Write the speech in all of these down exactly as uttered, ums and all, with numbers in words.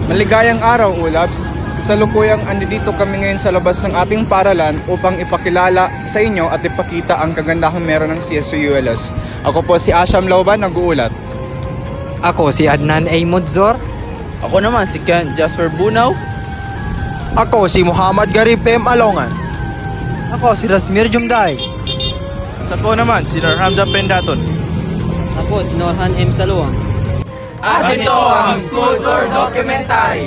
Maligayang araw, Ulabs! Kasalukuyang andito kami ngayon sa labas ng ating paaralan upang ipakilala sa inyo at ipakita ang kagandahang meron ng C S U U L S. Ako po si Asham Lauban, nag-uulat. Ako si Adnan A. Mudzor. Ako naman si Ken Jasper Bunaw. Ako si Muhammad Garib M. Alongan. Ako si Rasmir Jumday. At ako naman si Nur Hamza Pendaton. Ako si Norhan M. Saluang. At ito ang School Tour Documentary.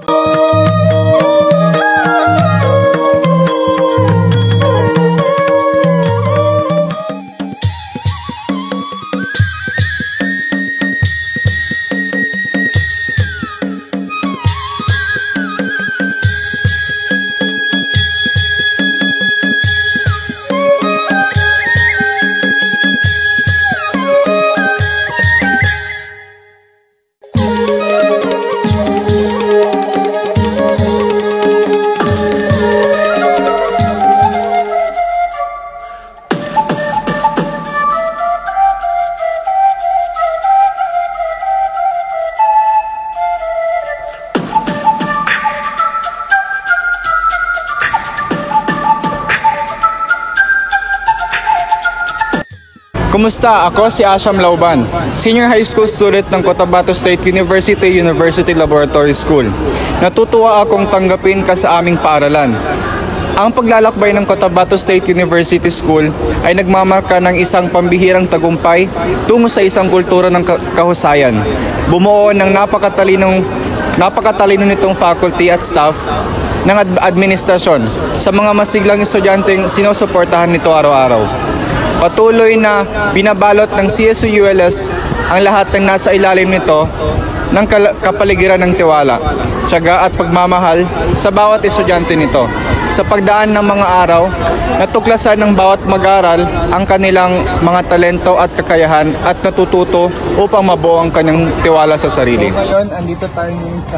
Kumusta? Ako si Asham Lauban, Senior High School student ng Cotabato State University University Laboratory School. Natutuwa akong tanggapin ka sa aming paaralan. Ang paglalakbay ng Cotabato State University School ay nagmamarka ng isang pambihirang tagumpay tungo sa isang kultura ng kahusayan. Bumuo ng napakatalinong, napakatalino nitong faculty at staff ng ad administrasyon sa mga masiglang estudyanteng sinusuportahan nito araw-araw. Patuloy na binabalot ng C S U U L S ang lahat ng nasa ilalim nito ng kapaligiran ng tiwala, tiyaga at pagmamahal sa bawat estudyante nito. Sa pagdaan ng mga araw, natuklasan ng bawat mag-aral ang kanilang mga talento at kakayahan at natututo upang mabuo ang kanyang tiwala sa sarili. So ngayon, andito tayo sa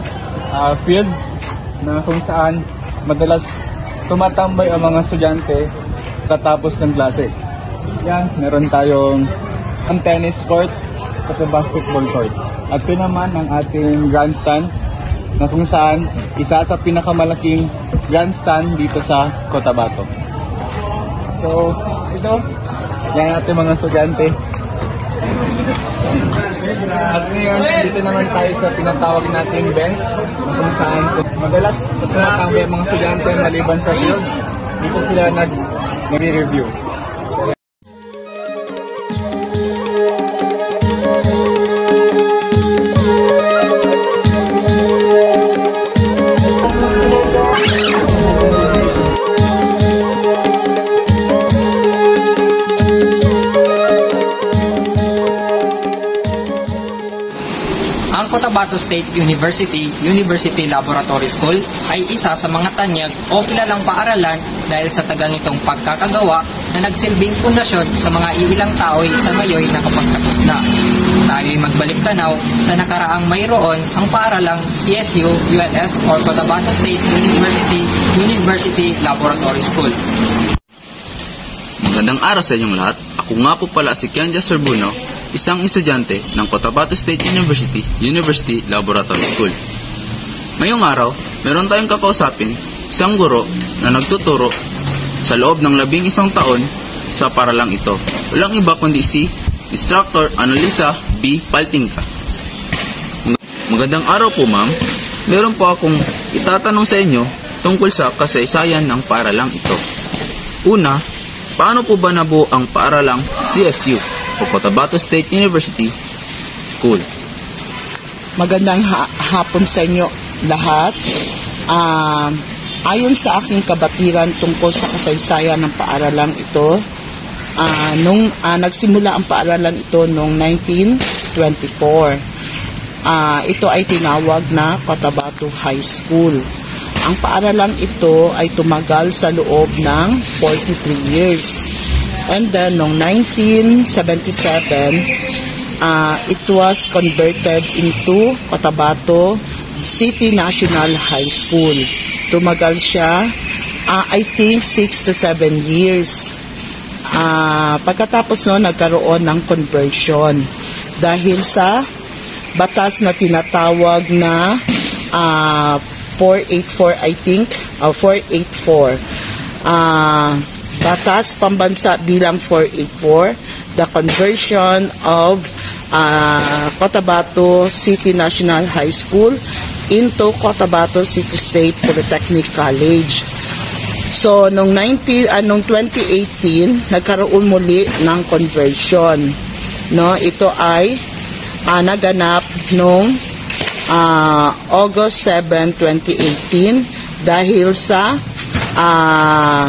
uh, field na kung saan madalas tumatambay ang mga estudyante katapos ng klase. Yan, meron tayong ang tennis court at basketball court. At ito naman ang ating grandstand na kung saan isa sa pinakamalaking grandstand dito sa Cotabato. So, ito, yan ating mga estudyante. At ngayon, dito naman tayo sa pinatawag nating bench na kung saan madalas tumatambay ang mga estudyante maliban sa field. Dito sila nag-review. Ang Cotabato State University University Laboratory School ay isa sa mga tanyag o kilalang paaralan dahil sa tagal nitong pagkakagawa na nagsilbing pundasyon sa mga iilang tao'y sa ngayon nakapagtapos na. Tayo'y magbalik tanaw sa nakaraang mayroon ang paaralang C S U U L S or Cotabato State University University Laboratory School. Magandang araw sa inyong lahat. Ako nga po pala si Ken Jasper Bunaw, isang estudyante ng Cotabato State University University Laboratory School. Ngayong araw, meron tayong kakausapin isang guro na nagtuturo sa loob ng labing isang taon sa paralang ito. Walang iba kundi si Instructor Annalisa B. Paltingka. Magandang araw po, ma'am. Meron po akong itatanong sa inyo tungkol sa kasaysayan ng paaralang ito. Una, paano po ba nabuo ang paaralang C S U o Cotabato State University School? Magandang ha hapon sa inyo lahat. Uh, ayon sa aking kabatiran tungkol sa kasaysayan ng paaralang ito, uh, nung uh, nagsimula ang paaralan ito noong nineteen twenty-four. Uh, ito ay tinawag na Cotabato High School. Ang paaralan ito ay tumagal sa loob ng forty-three years. And then, noong nineteen seventy-seven, uh, it was converted into Cotabato City National High School. Tumagal siya, uh, I think, six to seven years. Uh, pagkatapos no, nagkaroon ng conversion dahil sa batas na tinatawag na uh, four eighty-four, I think, uh, four eighty-four. Uh, Batas Pambansa bilang four eighty-four, the conversion of uh, Cotabato City National High School into Cotabato City State Polytechnic College. So, noong, nineteen, uh, noong twenty eighteen, nagkaroon muli ng conversion. No? Ito ay uh, naganap noong uh, August seventh, twenty eighteen dahil sa uh,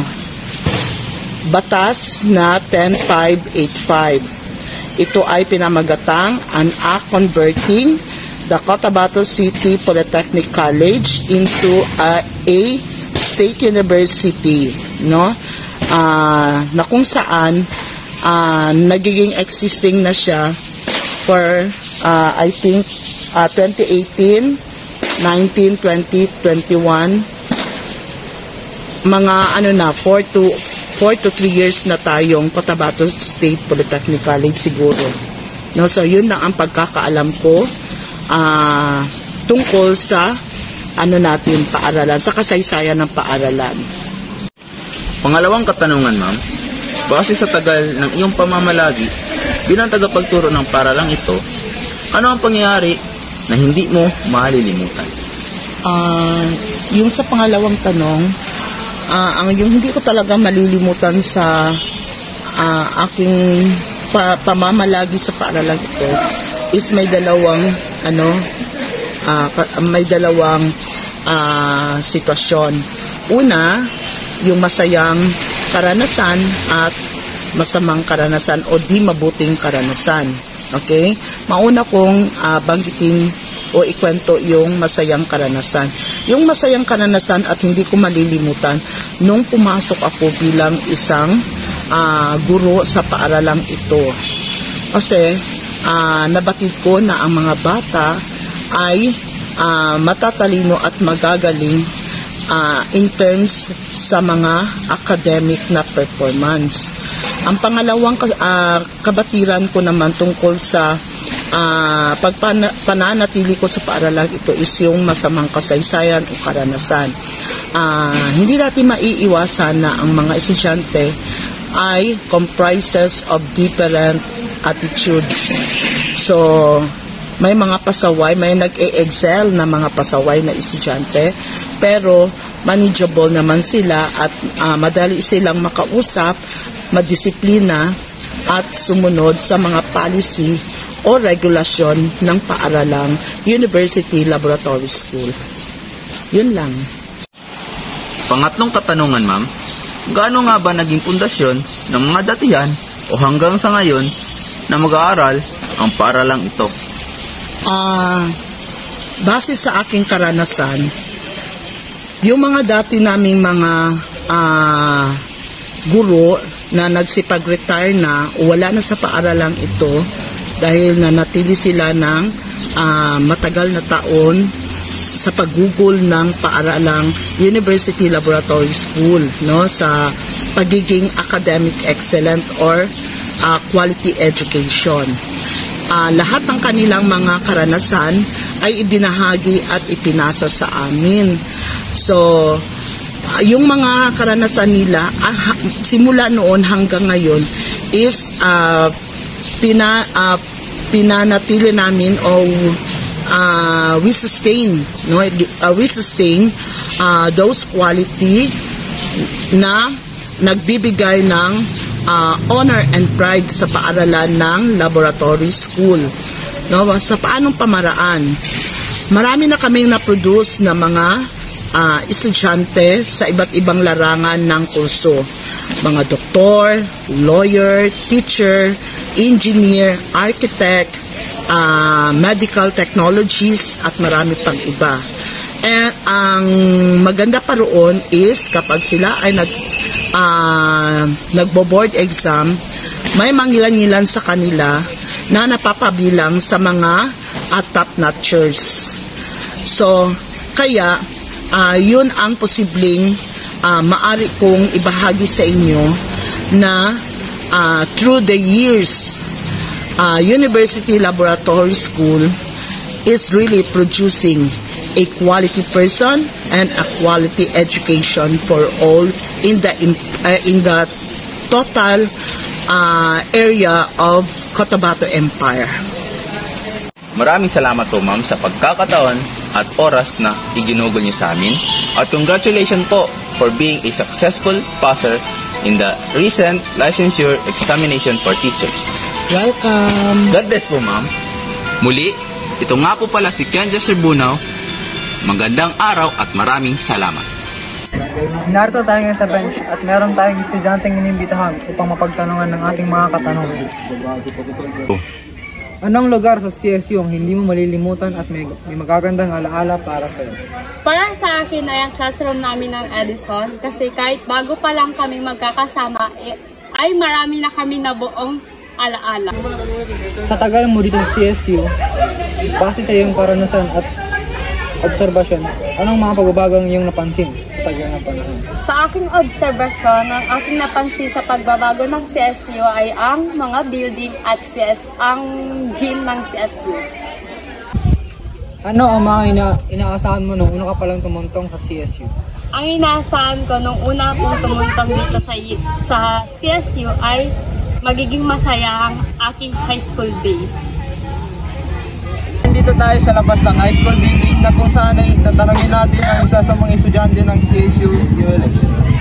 batas na ten five eighty-five. Ito ay pinamagatang an act converting the Cotabato City Polytechnic College into a, a state university, no? Uh, na kung saan uh, nagiging existing na siya for uh, I think uh, twenty eighteen, nineteen, twenty, twenty-one, mga ano na four to three years na tayong Cotabato State Polytechnic College siguro. No, so yun lang ang pagkakaalam ko uh, tungkol sa ano natin paaralan, sa kasaysayan ng paaralan. Pangalawang katanungan, ma'am. Base sa tagal ng iyong pamamalagi bilang tagapagturo ng paaralang ito, ano ang pangyayari na hindi mo malilimutan? Uh, yung sa pangalawang tanong, Uh, ang yung hindi ko talaga malilimutan sa uh, aking pa, pamamalagi sa paaralan ito is may dalawang ano uh, may dalawang uh, sitwasyon. Una, yung masayang karanasan at masamang karanasan o di mabuting karanasan. Okay? Mauna kong uh, banggitin o ikwento yung masayang karanasan. Yung masayang karanasan at hindi ko malilimutan nung pumasok ako bilang isang uh, guro sa paaralang ito. Kasi uh, nabatid ko na ang mga bata ay uh, matatalino at magagaling uh, in terms sa mga academic na performance. Ang pangalawang uh, kabatiran ko naman tungkol sa Uh, pagpananatili ko sa paaralan ito is yung masamang kasaysayan o karanasan. Uh, hindi natin maiiwasan na ang mga estudyante ay comprises of different attitudes. So, may mga pasaway, may nag-e-excel na mga pasaway na estudyante, pero manageable naman sila at uh, madali silang makausap, madisiplina at sumunod sa mga policy o regulasyon ng paaralang University Laboratory School. Yun lang. Pangatlong katanungan, ma'am. Gaano nga ba naging pundasyon ng mga datihan o hanggang sa ngayon na mag-aaral ang paaralang ito? Uh, base sa aking karanasan, yung mga dati naming mga uh, guro na nagsipag-retire na o wala na sa paaralang ito, dahil nanatili sila ng uh, matagal na taon sa paggugol ng paaralang University Laboratory School, no, sa pagiging academic excellent or uh, quality education. Uh, lahat ng kanilang mga karanasan ay ibinahagi at ipinasa sa amin. So, uh, yung mga karanasan nila uh, simula noon hanggang ngayon is uh, Pina, uh, pinanatili namin o uh, we sustain no uh, we sustain uh, those quality na nagbibigay ng uh, honor and pride sa paaralan ng laboratory school, no, sa paanong pamaraan. Marami na kaming na-produce na mga uh, estudyante sa iba't ibang larangan ng kurso. Mga doktor, lawyer, teacher, engineer, architect, uh, medical technologies, at marami pang iba. And ang maganda pa roon is kapag sila ay nag, uh, nagbo-board exam, may mangilan-ngilan sa kanila na napapabilang sa mga uh, top-notchers. So, kaya, uh, yun ang posibleng Uh, maari kong ibahagi sa inyo na uh, through the years, uh, University Laboratory School is really producing a quality person and a quality education for all in the uh, in the total uh, area of Cotabato Empire. Maraming salamat po ma'am sa pagkakataon at oras na iginugol niyo sa amin. At congratulations po for being a successful passer in the recent licensure examination for teachers. Welcome! God bless po ma'am. Muli, ito nga po pala si Ken Jesser Bunao. Magandang araw at maraming salamat. Narito tayo ngayon sa bench at meron tayong estudyanteng inimbitahan upang mapagtanungan ng ating mga katanungan. Anong lugar sa C S U ang hindi mo malilimutan at may, may magagandang alaala para sa'yo? Para sa akin ay ang classroom namin ng Edison kasi kahit bago pa lang kami magkakasama eh, ay marami na kami na buong alaala. Sa tagal mo dito sa C S U, base sa iyong karanasan at obserbasyon, anong mga pagbabago ang iyong napansin sa tagal ng panahon? Sa aking obserbasyon, ang aking napansin sa pagbabago ng C S U ay ang mga building at C S ang gym ng C S U. Ano ang mga ina inaasahan mo nung una ka palang tumuntong sa C S U? Ang inaasahan ko nung una kong tumuntong dito sa, sa C S U ay magiging masaya ang aking high school days. Dito tayo sa labas ng high school building na kung saan ay tatanungin natin ang isa sa mga estudyante ng C S U U L S.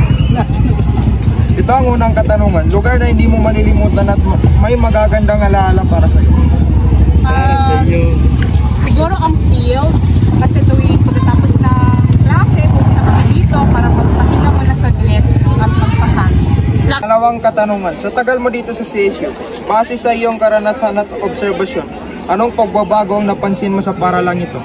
Ito ang unang katanungan. Lugar na hindi mo malilimutan at may magagandang alaala para sa iyo. Para sa iyo. Siguro ang field. Kasi tuwing pagkatapos ng klase, pupunta kami dito para magpahinga mo na saglit at magpahangin. Dalawang katanungan. Sa tagal mo dito sa C S U, base sa iyong karanasan at obserbasyon, anong pagbabago ang napansin mo sa paralang ito?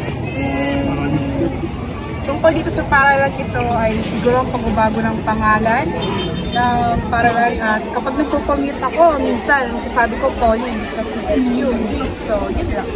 Tungkol dito sa paralan ito ay siguro ang pagbabago ng pangalan ng paralan at kapag nagpo-commute ako, minsan masasabi ko poly sa C S U. So, yun lang.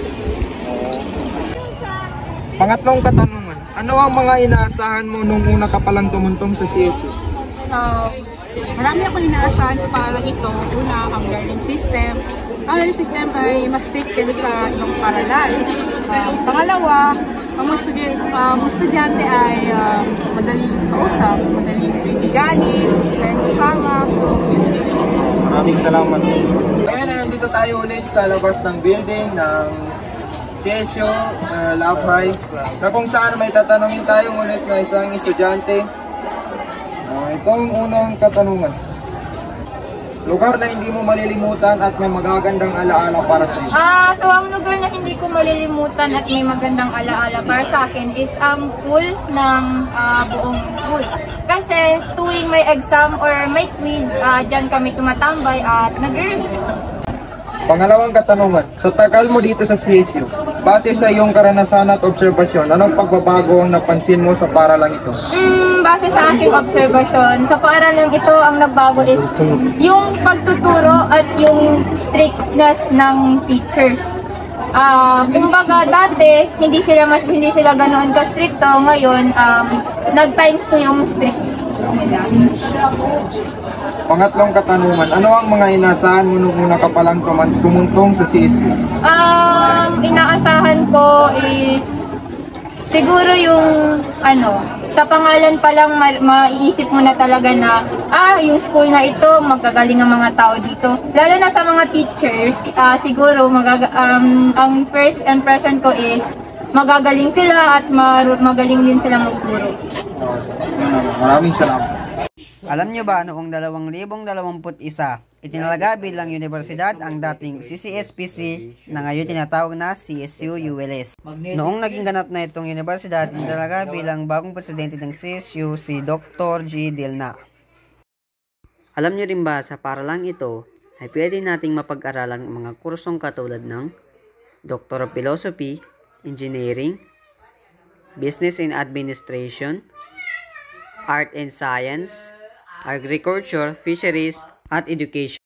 Pangatlong katanungan, ano ang mga inaasahan mo nung una ka palang tumuntong sa C S U? Uh, marami akong inaasahan sa paralan ito. Una, ang learning system. Ang learning system ay mas strict sa ibang paralan. Uh, pangalawa, ang mga estudyante, uh, mga estudyante ay uh, madaling kausap, madaling pipiganin, masayang kasama. So, yun. Maraming salamat. Ngayon, nandito tayo ulit sa labas ng building ng C S U, uh, Lab High, na kung saan may tatanungin tayo ulit na isang estudyante. Uh, ito ang unang katanungan. Lugar na hindi mo malilimutan at may magagandang alaala para sa iyo. Ah, so ang lugar na hindi ko malilimutan at may magandang alaala para sa akin is ang pool ng uh, buong school. Kasi tuwing may exam or may quiz, uh, dyan kami tumatambay at nagre-review. Pangalawang katanungan, sa tagal mo dito sa C S U, base sa iyong karanasan at obserbasyon, anong pagbabago ang napansin mo sa paralang ito? Mm, base sa aking obserbasyon, sa paaralang ito ang nagbago is yung pagtuturo at yung strictness ng teachers. Ah, uh, kumbaga dati hindi sila mas hindi sila ganoon ka stricto, ngayon um, nag times two yung strict. Pangatlong katanungan, ano ang mga inaasahan mo nung una ka palang tumuntong sa C S U? Um, inaasahan ko is siguro yung ano, sa pangalan pa lang ma maiisip mo na talaga na ah, yung school na ito, magagaling ang mga tao dito. Lalo na sa mga teachers, uh, siguro magaga um, ang first impression ko is magagaling sila at magaling din sila magturo. Maraming salamat. Alam niyo ba noong dalawang libong dalawamput isa, itinalaga bilang universidad ang dating C C S P C na ngayon tinatawag na C S U U L S. Noong naging ganap na itong universidad, itinalaga bilang bagong presidente ng C S U si Doctor G. Dilna. Alam niyo rin ba sa paralang ito ay pwede nating mapag-aralan ang mga kursong katulad ng Doctor of Philosophy, Engineering, Business and Administration, Art and Science, Agriculture, Fisheries, at Education.